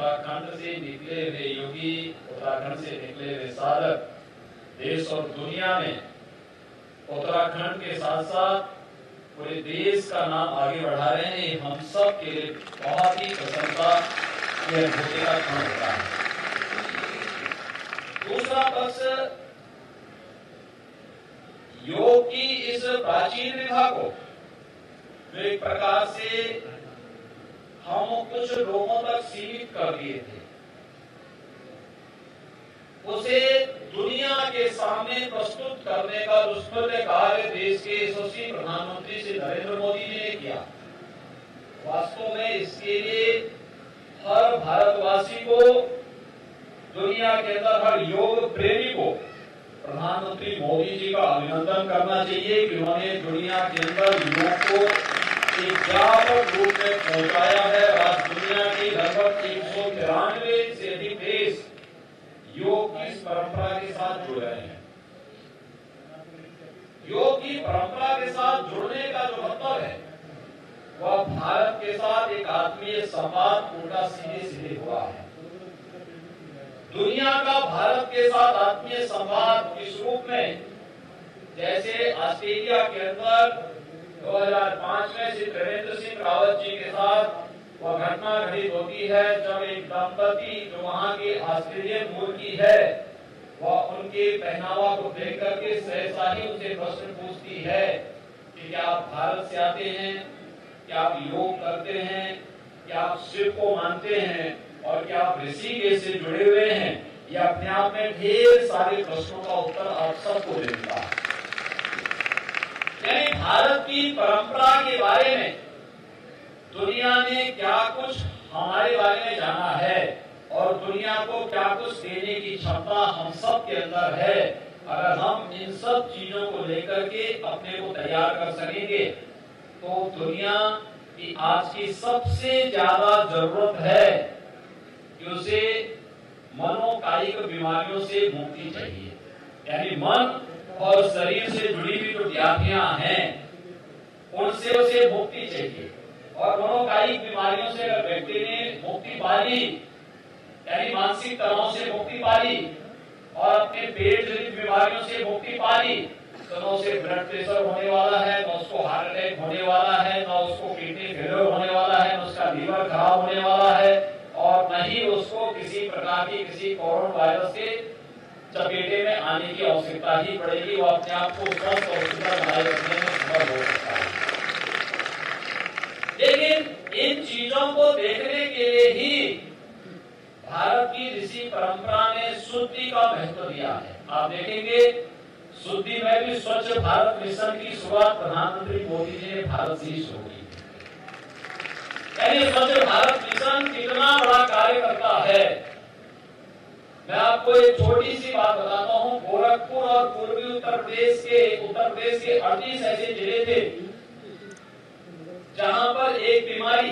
उत्तराखंड से निकले हुए योगी, उत्तराखंड से निकले हुए साधक देश और दुनिया में उत्तराखंड के साथ साथ पूरे देश का नाम आगे बढ़ा रहे हैं। हम सब के लिए बहुत ही प्रसन्नता की अनुभूति का क्षण होता है। दूसरा पक्ष, योग की इस प्राचीन विधा को जो एक प्रकार से हम कुछ लोगों तक सीमित कर दिए थे, उसे दुनिया के सामने प्रस्तुत करने का दुष्कृत्य कार्य देश के यशस्वी प्रधानमंत्री श्री नरेंद्र मोदी जी ने किया। वास्तव में इसके लिए हर भारतवासी को, दुनिया के अंदर हर योग प्रेमी को प्रधानमंत्री मोदी जी का अभिनंदन करना चाहिए कि उन्होंने दुनिया के अंदर योग को एक व्यापक रूप में पहुंचाया है। आज दुनिया के लगभग 193 से अधिक देश योग की इस परंपरा के साथ जुड़ रहे हैं। योग की परंपरा के साथ जुड़ने का जो मतलब है वह भारत के साथ एक आत्मीय संवाद उनका सीधे सीधे हुआ है। दुनिया का भारत के साथ आत्मीय संवाद इस रूप में, जैसे ऑस्ट्रेलिया के अंदर 2005 में श्री त्रिवेंद्र सिंह रावत जी के साथ वह घटना घटित होती है जब एक दंपति जो वहां के ऑस्ट्रेलियन मूल की है, वह उनके पहनावा को देख करके सहसा ही उनसे प्रश्न पूछती है कि क्या आप भारत से आते हैं, क्या आप योग करते हैं, क्या आप शिव को मानते हैं और क्या आप ऋषिकेश से जुड़े हुए हैं। यह अपने आप में ढेर सारे प्रश्नों का उत्तर आप सबको देता है। यानी भारत की परंपरा के बारे में दुनिया ने क्या कुछ हमारे बारे में जाना है और दुनिया को क्या कुछ देने की क्षमता हम सब के अंदर है। अगर हम इन सब चीजों को लेकर के अपने को तैयार कर सकेंगे तो दुनिया की आज की सबसे ज्यादा जरूरत है कि उसे मनोकायिक बीमारियों से मुक्ति चाहिए। यानी मन और शरीर से जुड़ी हुई जो व्याधियां हैं उनसे उसे मुक्ति चाहिए। और मनोकायिक बीमारियों से अगर व्यक्ति ने मुक्ति पाली, यानी मानसिक तनाव से मुक्ति पाली और अपने पेट जनित बीमारियों से मुक्ति पाली, तो न उसे ब्लड प्रेशर होने वाला है, न उसको हार्ट अटैक होने वाला है, न उसको किडनी फेलियर होने वाला है, न उसका लीवर खराब होने वाला है और न ही उसको किसी प्रकार की किसी कोरोना वायरस के चपेटे में आने की आवश्यकता ही पड़ेगी। वो अपने आप को स्वस्थ और सुंदर बनाए रखने में सफल हो सकता है। लेकिन इन चीजों को देखने के लिए ही भारत की ऋषि परंपरा ने शुद्धि का महत्व दिया है। आप देखेंगे शुद्धि में भी स्वच्छ भारत मिशन की शुरुआत प्रधानमंत्री मोदी जी ने भारत से ही शुरू की। यानी स्वच्छ भारत मिशन कितना बड़ा कार्य करता है। मैं आपको एक छोटी सी बात बताता हूँ। गोरखपुर और पूर्वी उत्तर प्रदेश के 38 ऐसे जिले थे जहां पर एक बीमारी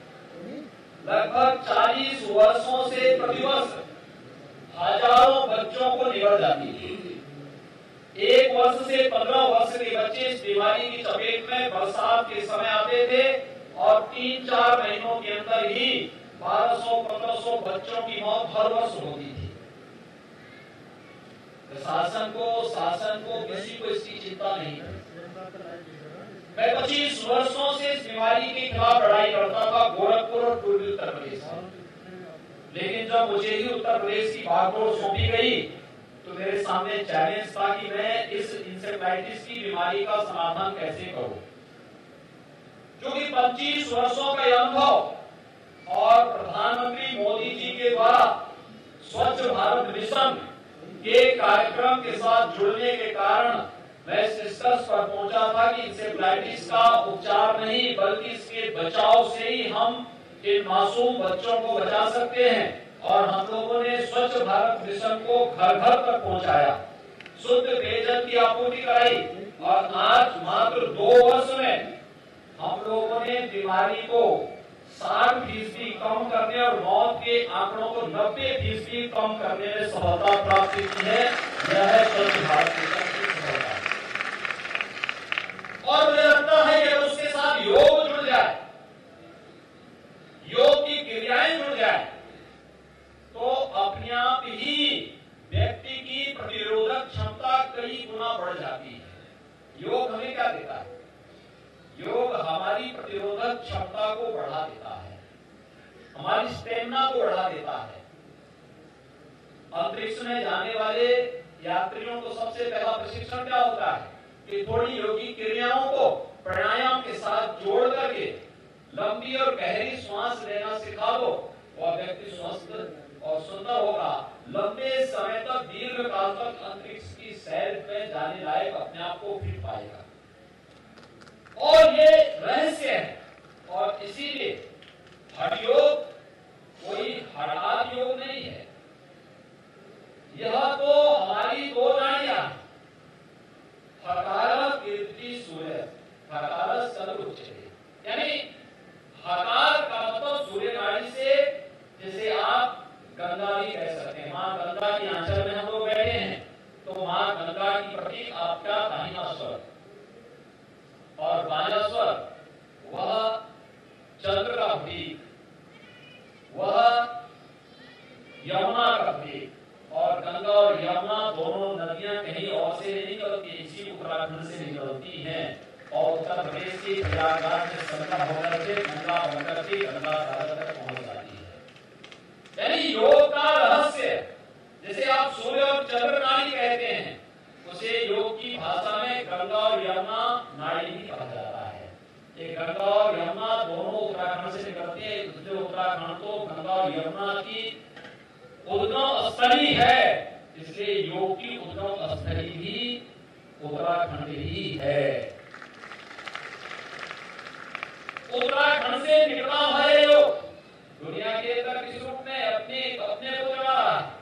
लगभग 40 वर्षों से प्रतिवर्ष हजारों बच्चों को निगल जाती थी। 1 वर्ष से 15 वर्ष के बच्चे इस बीमारी की चपेट में बरसात के समय आते थे और 3-4 महीनों के अंदर ही 1200-1500 बच्चों की मौत हर वर्ष होती थी। शासन को किसी को इसकी चिंता नहीं थी। मैं 25 वर्षों से इस बीमारी के खिलाफ लड़ाई करता था गोरखपुर और पूर्वी उत्तर प्रदेश में। लेकिन जब मुझे ही उत्तर प्रदेश की बागडोर सौंपी गई तो मेरे सामने चैलेंज था कि मैं इस इंसेफ्लाइटिस की बीमारी का समाधान कैसे करूं। क्योंकि 25 वर्षों का अनुभव और प्रधानमंत्री मोदी जी के द्वारा स्वच्छ भारत मिशन के कार्यक्रम के साथ जुड़ने के कारण मैं इस निष्कर्ष पर पहुंचा था कि इंसेफ्लाइटिस का उपचार नहीं बल्कि इसके बचाव से ही हम इन मासूम बच्चों को बचा सकते हैं। और हम लोगों ने स्वच्छ भारत मिशन को घर घर तक पहुंचाया, शुद्ध पेयजल की आपूर्ति कराई और आज मात्र 2 वर्ष में हम लोगों ने बीमारी को 60% कम करने और मौत के आंकड़ों को 90% कम करने में सफलता प्राप्त की है। यह है स्वच्छ भारत मिशन की सफलता। और मुझे लगता है कि उसके साथ योग जुड़ जाए, योग की क्रियाएं जुड़ जाए प्रतिरोधक क्षमता को बढ़ा देता है, हमारी स्टेमिना को बढ़ा देता है। अंतरिक्ष में जाने वाले यात्रियों को सबसे पहला प्रशिक्षण क्या होता है कि थोड़ी योगिक क्रियाओं को प्राणायाम के साथ जोड़ करके लंबी और गहरी श्वास लेना सिखा दो, वह व्यक्ति स्वस्थ और सुंदर होगा, लंबे समय तक दीर्घ काल तक अंतरिक्ष की सैर में जाने लायक अपने आप को फिट पाएगा। और ये रहस्य है, और इसीलिए हठ योग कोई हठात योग नहीं है, यह तो हमारी दो नाड़ियां, हकार कीर्ति सूर्य, हकार सर्वोच्चते, यानी हकार का मतलब सूर्य नाड़ी से, जैसे आप गंगा भी कह सकते हैं, मां गंगा की आंचल में हम लोग बैठे हैं, तो मां गंगा की प्रतीक आपका दाहिना स्वर और बायां स्वर वह चंद्र का प्रतीक, वह यमुना का प्रतीक। और गंगा और यमुना दोनों नदियां कहीं और से नहीं निकलती, इसी उत्तराखंड से निकलती हैं और उत्तर प्रदेश की प्रयागराज से संगम होकर के गंगा बनकर के गंगा सागर तक पहुंच जाती है। यानी योग का रहस्य, जैसे आप सूर्य और चंद्र नाड़ी कहते हैं, उसे योग की भाषा में गंगा और यमुना नाड़ी भी कहा जाता है। ये गंगा और यमुना दोनों उत्तराखंड से निकलती है, दूसरे उत्तराखंड तो गंगा और यमुना की उद्गम स्थली है, इसलिए योग की उद्गम स्थली भी उत्तराखंड ही है। उत्तराखंड से निकला है योग, दुनिया के अंदर किस रूप में अपने को चला रहा है।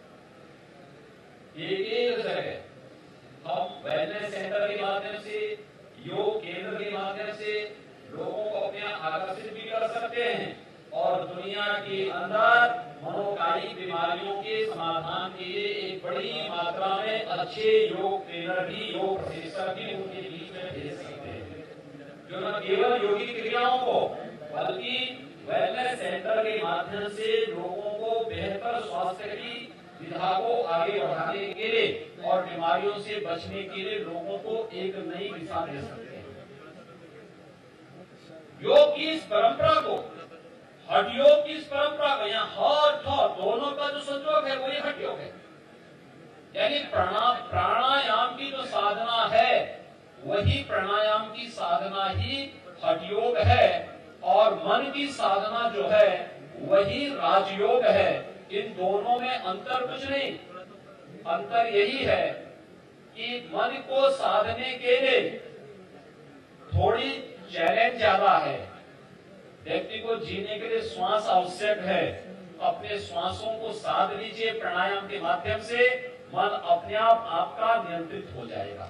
एक जगह हम वेलनेस सेंटर के माध्यम से, योग केंद्र के माध्यम से लोगों को अपने आकर्षित भी कर सकते हैं और दुनिया के अंदर मनोकायिक बीमारियों के समाधान के लिए एक बड़ी मात्रा में अच्छे योग ट्रेनर भी, योग प्रशिक्षक भी उनके बीच में भेज सकते हैं, जो न केवल योगिक क्रियाओं को बल्कि वेलनेस सेंटर के माध्यम से लोगों को बेहतर स्वास्थ्य की विधा को आगे बढ़ाने के लिए और बीमारियों से बचने के लिए लोगों को एक नई दिशा दे सकते हैं। योग की इस परंपरा को, हठ योग की इस परंपरा को, यहाँ हठ दोनों का जो संयोग है वही हठ योग है। यानी प्राणायाम की जो साधना है वही प्राणायाम की साधना ही हठ योग है, और मन की साधना जो है वही राजयोग है। इन दोनों में अंतर कुछ नहीं, अंतर यही है कि मन को साधने के लिए थोड़ी चैलेंज ज्यादा है। व्यक्ति को जीने के लिए श्वास आवश्यक है, अपने श्वासों को साध लीजिए प्राणायाम के माध्यम से, मन अपने आप आपका नियंत्रित हो जाएगा।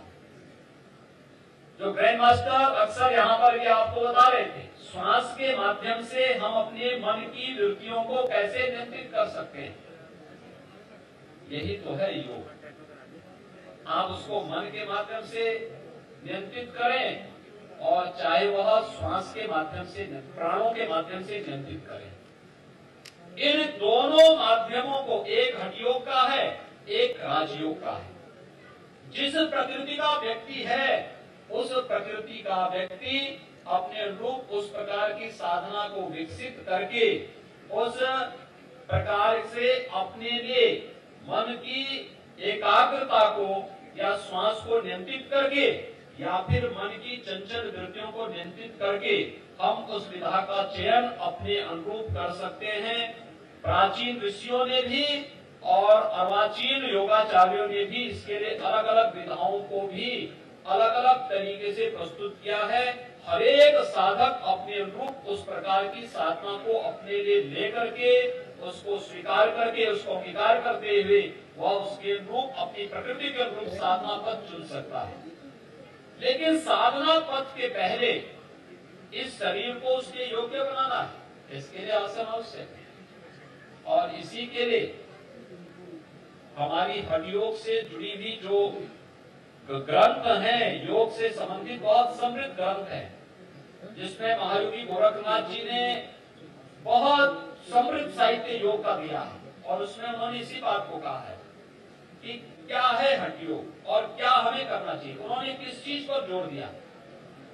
जो ग्रैंड मास्टर अक्सर यहाँ पर भी आपको बता रहे थे, श्वास के माध्यम से हम अपने मन की वृत्तियों को कैसे नियंत्रित कर सकते हैं, यही तो है योग। आप उसको मन के माध्यम से नियंत्रित करें और चाहे वह श्वास के माध्यम से, प्राणों के माध्यम से नियंत्रित करें। इन दोनों माध्यमों को, एक हठ योग का है, एक राजयोग का है। जिस प्रकृति का व्यक्ति है उस प्रकृति का व्यक्ति अपने रूप उस प्रकार की साधना को विकसित करके उस प्रकार से अपने लिए मन की एकाग्रता को या श्वास को नियंत्रित करके या फिर मन की चंचल वृत्तियों को नियंत्रित करके हम उस विधा का चयन अपने अनुरूप कर सकते हैं। प्राचीन ऋषियों ने भी और अर्वाचीन योगाचार्यों ने भी इसके लिए अलग अलग विधाओं को भी अलग अलग तरीके से प्रस्तुत किया है। हर एक साधक अपने अनुरूप उस प्रकार की साधना को अपने लिए लेकर के, उसको स्वीकार करके, उसको अंगीकार करते हुए वह उसके अनुरूप, अपनी प्रकृति के अनुरूप साधना पथ चुन सकता है। लेकिन साधना पथ के पहले इस शरीर को उसके योग्य बनाना है, इसके लिए आसन आवश्यक है। और इसी के लिए हमारी हठ योग से जुड़ी हुई जो ग्रंथ हैं, योग से संबंधित बहुत समृद्ध ग्रंथ हैं, जिसमें महायोगी गोरखनाथ जी ने बहुत समृद्ध साहित्य योग का दिया है। और उसमें उन्होंने इसी बात को कहा है कि क्या है हठ योग और क्या हमें करना चाहिए। उन्होंने किस चीज पर जोर दिया,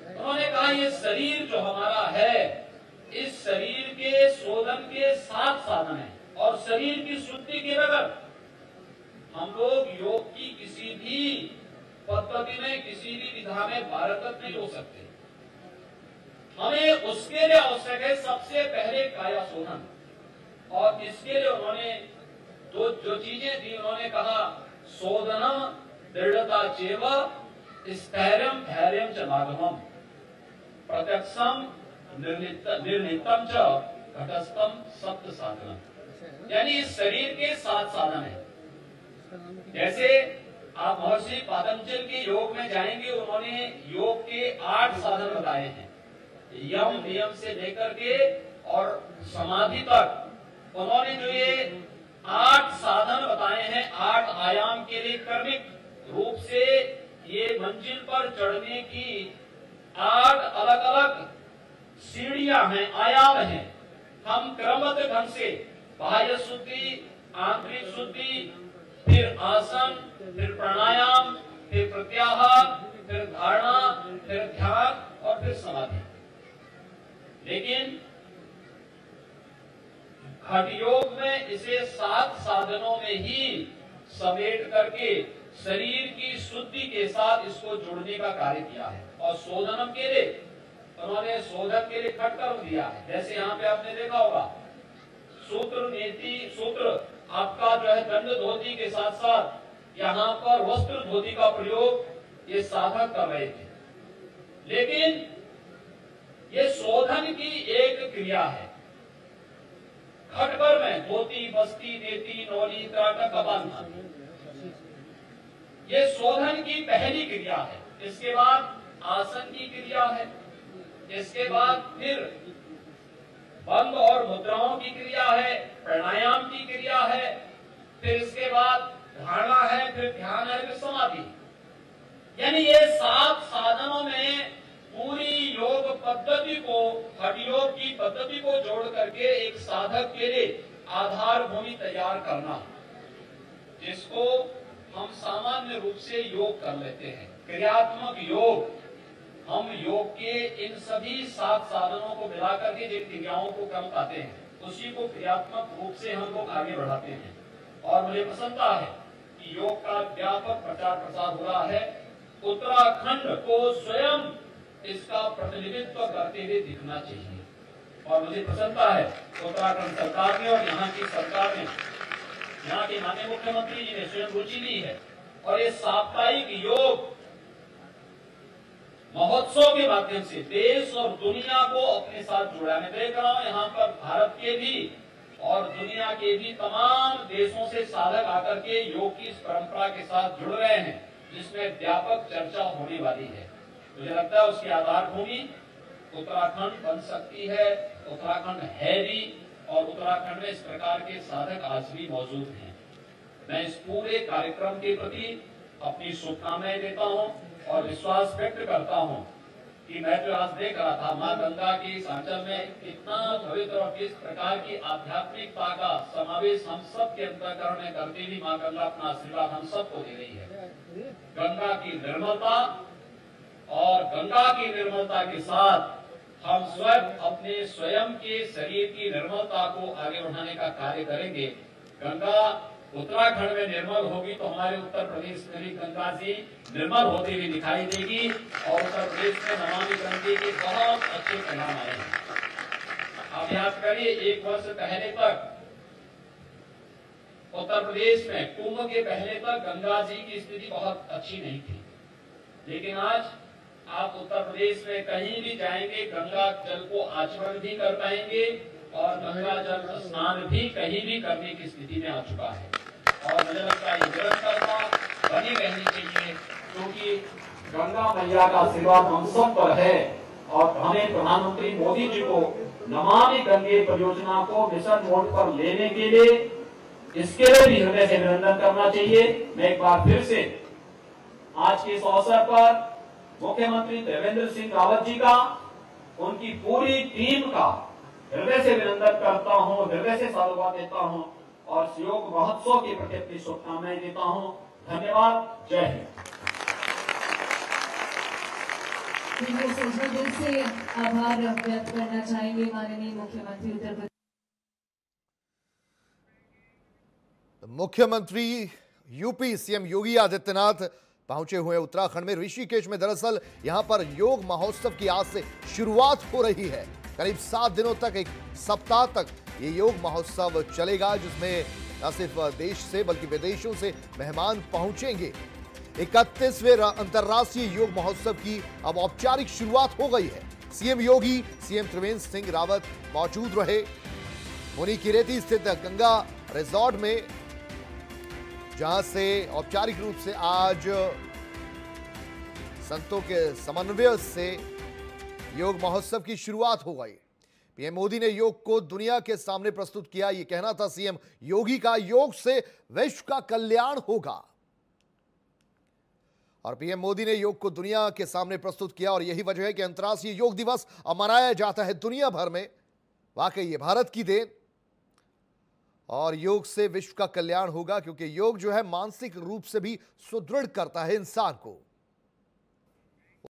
उन्होंने कहा ये शरीर जो हमारा है, इस शरीर के शोधन के 7 साधन हैं और शरीर की शुद्धि के बगैर हम लोग योग की किसी भी पद्धति में, किसी भी विधा में पारंगत नहीं हो सकते। हमें उसके लिए आवश्यक है सबसे पहले काया शोधन, और इसके लिए उन्होंने जो चीजें दी, उन्होंने कहा शोधनम दृढ़ता चेव स्थैर्यम धैर्यम च लाघवम प्रत्यक्षम निर्नितम च घटस्थम सप्त साधनम। यानी इस शरीर के 7 साधन है। जैसे आप महर्षि पतंजलि के योग में जाएंगे, उन्होंने योग के 8 साधन बताए हैं, यम नियम से लेकर के और समाधि तक। उन्होंने जो ये 8 साधन बताए हैं, 8 आयाम के लिए क्रमिक रूप से ये मंजिल पर चढ़ने की 8 अलग अलग सीढ़ियां हैं, आयाम हैं। हम क्रमबद्ध ढंग से बाह्य शुद्धि, आंतरिक शुद्धि, फिर आसन, फिर प्राणायाम, फिर प्रत्याहार, फिर धारणा, फिर ध्यान और फिर समाधि। लेकिन हठ योग में इसे 7 साधनों में ही समेट करके शरीर की शुद्धि के साथ इसको जोड़ने का कार्य किया है। और शोधनम के लिए उन्होंने शोधन के लिए खट कर्म दिया है। जैसे यहाँ पे आपने देखा होगा सूत्र नीति, सूत्र आपका जो है दंड धोती के साथ साथ यहाँ पर वस्त्र धोती का प्रयोग ये साधक कर रहे थे। लेकिन ये शोधन की एक क्रिया है। खटकर में धोती, बस्ती, नेति, नौली, त्राटक, कबान, ये शोधन की पहली क्रिया है। इसके बाद आसन की क्रिया है, इसके बाद फिर बंद और मुद्राओं की क्रिया है, प्राणायाम की क्रिया है, फिर इसके बाद धारणा है, फिर ध्यान है, फिर समाधि। यानी ये 7 साधनों में पूरी योग पद्धति को, हठ योग की पद्धति को जोड़ करके एक साधक के लिए आधार भूमि तैयार करना, जिसको हम सामान्य रूप से योग कर लेते हैं। क्रियात्मक योग, हम योग के इन सभी 7 साधनों को मिलाकर के जिन क्रियाओं को क्रम पाते हैं, उसी को क्रियात्मक रूप से हम लोग आगे बढ़ाते हैं। और मुझे प्रसन्नता है कि योग का व्यापक प्रचार प्रसार हो रहा है। उत्तराखंड को स्वयं इसका प्रतिनिधित्व करते हुए दिखना चाहिए। और मुझे प्रसन्नता है उत्तराखंड सरकार ने और यहाँ की सरकार ने, यहाँ के माननीय मुख्यमंत्री जी ने स्वयं रुचि ली है और ये साप्ताहिक योग महोत्सव के माध्यम से देश और दुनिया को अपने साथ जोड़ा। मैं देख रहा हूँ यहाँ पर भारत के भी और दुनिया के भी तमाम देशों से साधक आकर के योग की इस परंपरा के साथ जुड़ रहे हैं, जिसमें व्यापक चर्चा होने वाली है। मुझे लगता है उसकी आधार भूमि उत्तराखंड बन सकती है। उत्तराखंड है भी, और उत्तराखंड में इस प्रकार के साधक आज भी मौजूद हैं। मैं इस पूरे कार्यक्रम के प्रति अपनी शुभकामनाएं देता हूं और विश्वास व्यक्त करता हूं कि मैं जो आज देख रहा था मां गंगा के इस आंचल में कितना पवित्र और किस प्रकार की आध्यात्मिकता का समावेश हम सब के अंतःकरण में करते हुए मां गंगा अपना आशीर्वाद हम सबको दे रही है। गंगा की निर्मलता, और गंगा की निर्मलता के साथ हम अपने स्वयं के शरीर की निर्मलता को आगे बढ़ाने का कार्य करेंगे। गंगा उत्तराखंड में निर्मल होगी तो हमारे उत्तर प्रदेश में भी गंगा जी निर्मल होती हुई दिखाई देगी, और उत्तर प्रदेश में नमामि गंगे के बहुत अच्छे परिणाम आए हैं। आप याद करिए, 1 वर्ष पहले तक उत्तर प्रदेश में कुंभ के पहले तक गंगा जी की स्थिति बहुत अच्छी नहीं थी, लेकिन आज आप उत्तर प्रदेश में कहीं भी जाएंगे गंगा जल को आचमन भी कर पाएंगे और गंगा जल स्नान भी कहीं भी करने की स्थिति में आ चुका है। और मुझे लगता है निरंतरता बनी रहनी चाहिए, क्योंकि गंगा मैया का आशीर्वाद हम सब पर है। और हमें प्रधानमंत्री मोदी जी को नमामि गंगे परियोजना को मिशन मोड पर लेने के लिए, इसके लिए भी हृदय से अभिनंदन करना चाहिए। मैं एक बार फिर से आज के इस अवसर पर मुख्यमंत्री त्रिवेंद्र सिंह रावत जी का, उनकी पूरी टीम का हृदय से अभिनंदन करता हूं, हृदय से साधुवाद देता हूं और योग महोत्सव के प्रति अपनी शुभकामनाएं देता हूं। धन्यवाद। जय हिंद। इसलिए सजल दिल से आभार व्यक्त करना चाहेंगे माननीय मुख्यमंत्री उत्तर प्रदेश। मुख्यमंत्री यूपी सीएम योगी आदित्यनाथ पहुंचे हुए उत्तराखंड में ऋषिकेश में। दरअसल यहां पर योग महोत्सव की आज से शुरुआत हो रही है। करीब 7 दिनों तक, एक सप्ताह तक ये योग महोत्सव चलेगा, जिसमें न सिर्फ देश से बल्कि विदेशों से मेहमान पहुंचेंगे। 31वें अंतर्राष्ट्रीय योग महोत्सव की अब औपचारिक शुरुआत हो गई है। सीएम योगी, सीएम त्रिवेंद्र सिंह रावत मौजूद रहे। मुनिकीरेती स्थित गंगा रिजॉर्ट में, जहां से औपचारिक रूप से आज संतों के समन्वय से योग महोत्सव की शुरुआत हो गई। पीएम मोदी ने योग को दुनिया के सामने प्रस्तुत किया। यह कहना था सीएम योगी का, योग से विश्व का कल्याण होगा। और पीएम मोदी ने योग को दुनिया के सामने प्रस्तुत किया और यही वजह है कि अंतर्राष्ट्रीय योग दिवस अब मनाया जाता है दुनिया भर में। वाकई ये भारत की देन, और योग से विश्व का कल्याण होगा, क्योंकि योग जो है मानसिक रूप से भी सुदृढ़ करता है इंसान को।